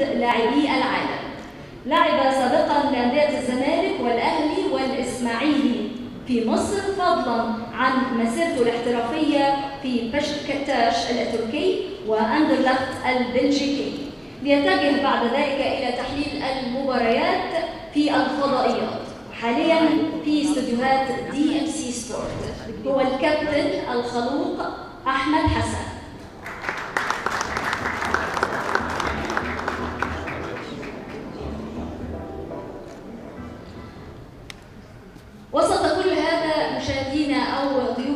لاعبي العالم. لعب سابقا لأندية الزمالك والأهلي والإسماعيلي في مصر، فضلا عن مسيرته الاحترافية في بشكتاش التركي وأندرلخت البلجيكي، ليتجه بعد ذلك إلى تحليل المباريات في الفضائيات، حاليا في استوديوهات DMC سبورت. هو الكابتن الخلوق أحمد حسن. وسط كل هذا مشاهدينا أو ضيوفنا